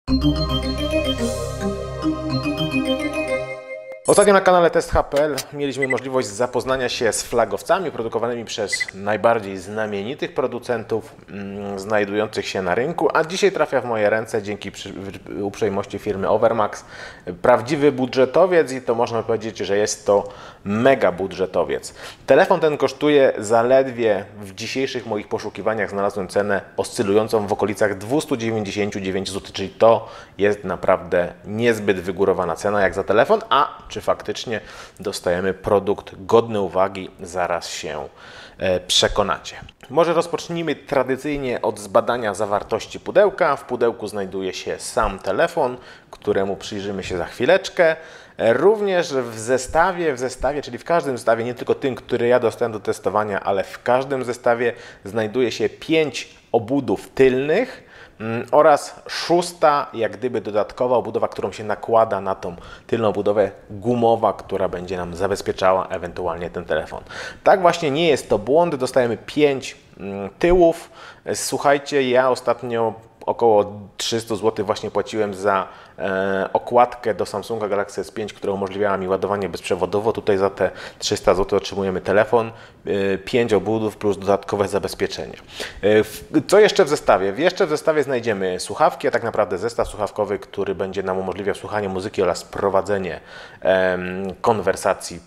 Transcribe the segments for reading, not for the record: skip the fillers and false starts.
Ostatnio na kanale Test.pl mieliśmy możliwość zapoznania się z flagowcami produkowanymi przez najbardziej znamienitych producentów znajdujących się na rynku, a dzisiaj trafia w moje ręce dzięki uprzejmości firmy Overmax prawdziwy budżetowiec i to można powiedzieć, że jest to mega budżetowiec. Telefon ten kosztuje zaledwie, w dzisiejszych moich poszukiwaniach znalazłem cenę oscylującą w okolicach 299 zł, czyli to jest naprawdę niezbyt wygórowana cena jak za telefon, a czy faktycznie dostajemy produkt godny uwagi, zaraz się przekonacie. Może rozpocznijmy tradycyjnie od zbadania zawartości pudełka. W pudełku znajduje się sam telefon, któremu przyjrzymy się za chwileczkę. Również w zestawie, czyli w każdym zestawie, nie tylko tym, który ja dostałem do testowania, ale w każdym zestawie znajduje się 5 obudów tylnych oraz 6. jak gdyby dodatkowa obudowa, którą się nakłada na tą tylną obudowę, gumowa, która będzie nam zabezpieczała ewentualnie ten telefon. Tak właśnie nie jest to błąd, dostajemy 5 tyłów. Słuchajcie, ja ostatnio około 300 zł właśnie płaciłem za okładkę do Samsunga Galaxy S5, która umożliwiała mi ładowanie bezprzewodowo. Tutaj za te 300 zł otrzymujemy telefon, 5 obudów plus dodatkowe zabezpieczenie. Co jeszcze w zestawie? Jeszcze w zestawie znajdziemy słuchawki, a tak naprawdę zestaw słuchawkowy, który będzie nam umożliwiał słuchanie muzyki oraz prowadzenie konwersacji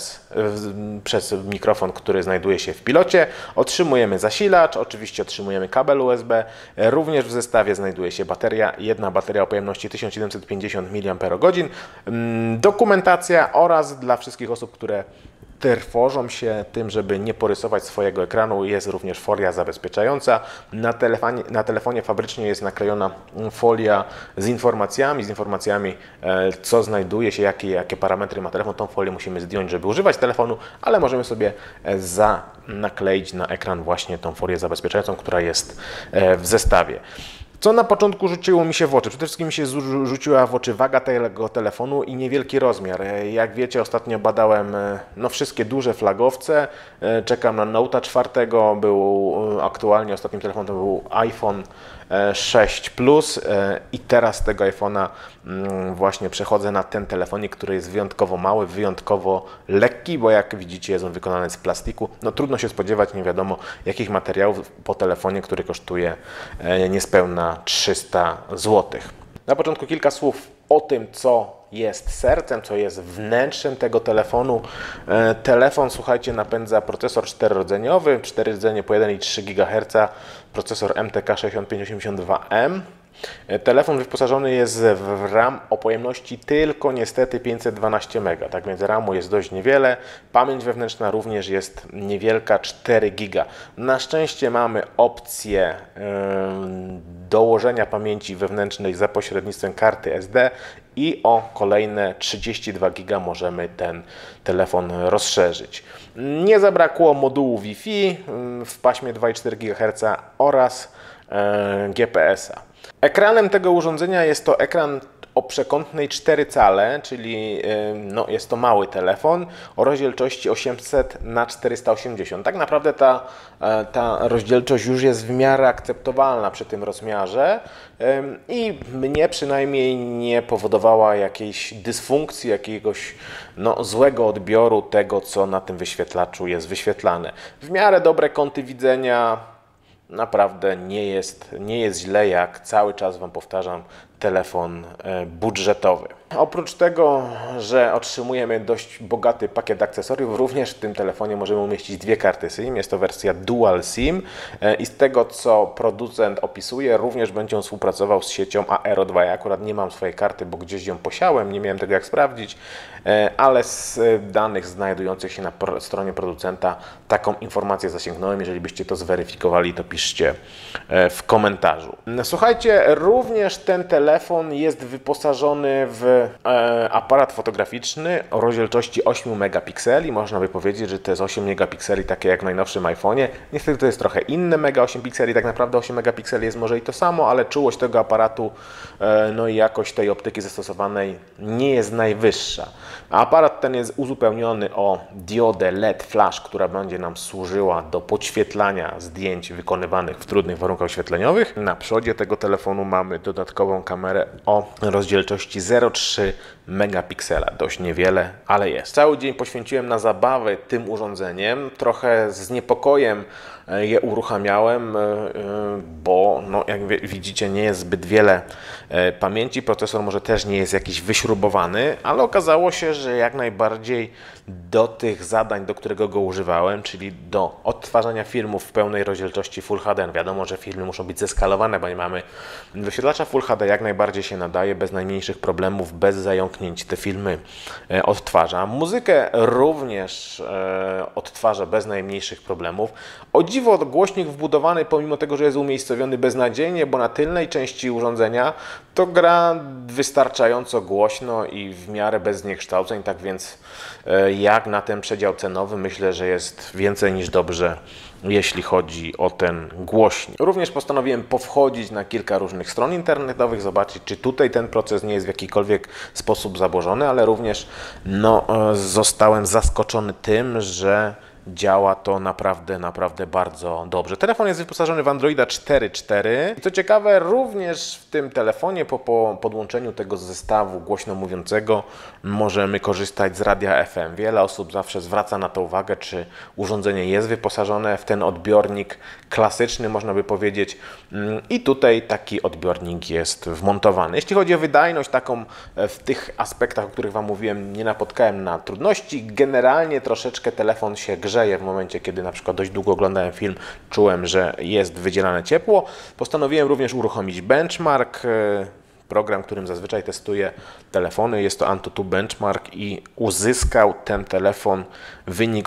przez mikrofon, który znajduje się w pilocie. Otrzymujemy zasilacz, oczywiście otrzymujemy kabel USB. Również w zestawie znajduje się bateria, jedna bateria o pojemności 1750 mAh, dokumentacja oraz dla wszystkich osób, które trwożą się tym, żeby nie porysować swojego ekranu, jest również folia zabezpieczająca. Na telefonie fabrycznie jest naklejona folia z informacjami, co znajduje się, jakie parametry ma telefon. Tą folię musimy zdjąć, żeby używać telefonu, ale możemy sobie nakleić na ekran właśnie tą folię zabezpieczającą, która jest w zestawie. Co na początku rzuciło mi się w oczy? Przede wszystkim mi się rzuciła w oczy waga tego telefonu i niewielki rozmiar. Jak wiecie, ostatnio badałem wszystkie duże flagowce. Czekam na Note'a 4. Aktualnie ostatnim telefonem to był iPhone 6 Plus i teraz z tego iPhone'a właśnie przechodzę na ten telefonik, który jest wyjątkowo mały, wyjątkowo lekki, bo jak widzicie jest on wykonany z plastiku. No trudno się spodziewać, nie wiadomo jakich materiałów po telefonie, który kosztuje niespełna 300 zł. Na początku kilka słów o tym, co jest sercem, co jest wnętrzem tego telefonu. Telefon, słuchajcie, napędza procesor 4-rdzeniowy, 4 rdzenie po 1,3 GHz, procesor MTK 6582M. Telefon wyposażony jest w RAM o pojemności tylko niestety 512 MB, tak więc RAMu jest dość niewiele. Pamięć wewnętrzna również jest niewielka, 4 GB. Na szczęście mamy opcję dołożenia pamięci wewnętrznej za pośrednictwem karty SD i o kolejne 32 GB możemy ten telefon rozszerzyć. Nie zabrakło modułu Wi-Fi w paśmie 2,4 GHz oraz GPS-a. Ekranem tego urządzenia jest to ekran o przekątnej 4 cale, czyli jest to mały telefon o rozdzielczości 800 na 480. Tak naprawdę ta rozdzielczość już jest w miarę akceptowalna przy tym rozmiarze i mnie przynajmniej nie powodowała jakiejś dysfunkcji, jakiegoś złego odbioru tego, co na tym wyświetlaczu jest wyświetlane. W miarę dobre kąty widzenia. Naprawdę nie jest źle, jak cały czas Wam powtarzam, telefon budżetowy. Oprócz tego, że otrzymujemy dość bogaty pakiet akcesoriów, również w tym telefonie możemy umieścić 2 karty SIM. Jest to wersja Dual SIM i z tego, co producent opisuje, również będzie on współpracował z siecią Aero 2. Ja akurat nie mam swojej karty, bo gdzieś ją posiałem, nie miałem tego jak sprawdzić, ale z danych znajdujących się na stronie producenta taką informację zasięgnąłem. Jeżeli byście to zweryfikowali, to piszcie w komentarzu. Słuchajcie, również ten telefon jest wyposażony w aparat fotograficzny o rozdzielczości 8 megapikseli. Można by powiedzieć, że to jest 8 megapikseli takie jak w najnowszym iPhone'ie. Niestety to jest trochę inne mega 8 pikseli. Tak naprawdę 8 megapikseli jest może i to samo, ale czułość tego aparatu i jakość tej optyki zastosowanej nie jest najwyższa. A aparat ten jest uzupełniony o diodę LED flash, która będzie nam służyła do podświetlania zdjęć wykonywanych w trudnych warunkach oświetleniowych. Na przodzie tego telefonu mamy dodatkową kamerę kamerę o rozdzielczości 0,3 megapiksela. Dość niewiele, ale jest. Cały dzień poświęciłem na zabawę tym urządzeniem. Trochę z niepokojem je uruchamiałem, bo no, jak widzicie, nie jest zbyt wiele pamięci. Procesor może też nie jest jakiś wyśrubowany, ale okazało się, że jak najbardziej do tych zadań, do którego go używałem, czyli do odtwarzania filmów w pełnej rozdzielczości Full HD. Wiadomo, że filmy muszą być zeskalowane, bo nie mamy wyświetlacza Full HD, jak najbardziej się nadaje, bez najmniejszych problemów, bez zająknięć te filmy odtwarza. Muzykę również odtwarza bez najmniejszych problemów. O dziwo głośnik wbudowany, pomimo tego, że jest umiejscowiony beznadziejnie, bo na tylnej części urządzenia, to gra wystarczająco głośno i w miarę bez zniekształceń, tak więc jak na ten przedział cenowy myślę, że jest więcej niż dobrze, jeśli chodzi o ten głośnik. Również postanowiłem powchodzić na kilka różnych stron internetowych, zobaczyć, czy tutaj ten proces nie jest w jakikolwiek sposób zaburzony, ale również zostałem zaskoczony tym, że działa to naprawdę bardzo dobrze. Telefon jest wyposażony w Androida 4.4 i co ciekawe, również w tym telefonie po podłączeniu tego zestawu głośno mówiącego możemy korzystać z radia FM. Wiele osób zawsze zwraca na to uwagę, czy urządzenie jest wyposażone w ten odbiornik klasyczny, można by powiedzieć, i tutaj taki odbiornik jest wmontowany. Jeśli chodzi o wydajność, taką w tych aspektach, o których Wam mówiłem, nie napotkałem na trudności. Generalnie troszeczkę telefon się grzeje w momencie, kiedy na przykład dość długo oglądałem film, czułem, że jest wydzielane ciepło. Postanowiłem również uruchomić benchmark, program, którym zazwyczaj testuję telefony. Jest to AnTuTu Benchmark i uzyskał ten telefon wynik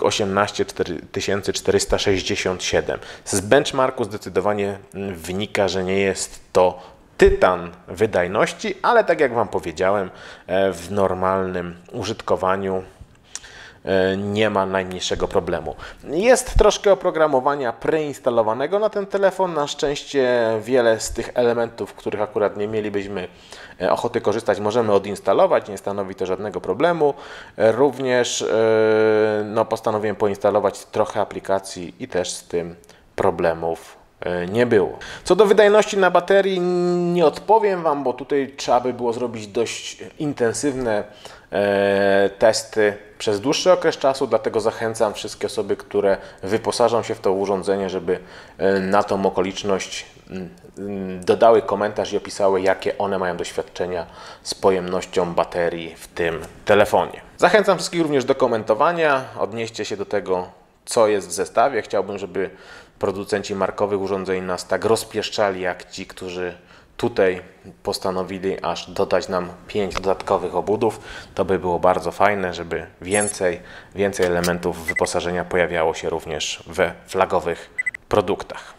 18467. Z benchmarku zdecydowanie wynika, że nie jest to tytan wydajności, ale tak jak Wam powiedziałem, w normalnym użytkowaniu nie ma najmniejszego problemu. Jest troszkę oprogramowania preinstalowanego na ten telefon. Na szczęście wiele z tych elementów, których akurat nie mielibyśmy ochoty korzystać, możemy odinstalować. Nie stanowi to żadnego problemu. Również postanowiłem poinstalować trochę aplikacji i też z tym problemów nie było. Co do wydajności na baterii, nie odpowiem Wam, bo tutaj trzeba by było zrobić dość intensywne testy przez dłuższy okres czasu, dlatego zachęcam wszystkie osoby, które wyposażą się w to urządzenie, żeby na tą okoliczność dodały komentarz i opisały, jakie one mają doświadczenia z pojemnością baterii w tym telefonie. Zachęcam wszystkich również do komentowania, odnieście się do tego, co jest w zestawie. Chciałbym, żeby producenci markowych urządzeń nas tak rozpieszczali, jak ci, którzy tutaj postanowili aż dodać nam 5 dodatkowych obudów. To by było bardzo fajne, żeby więcej elementów wyposażenia pojawiało się również we flagowych produktach.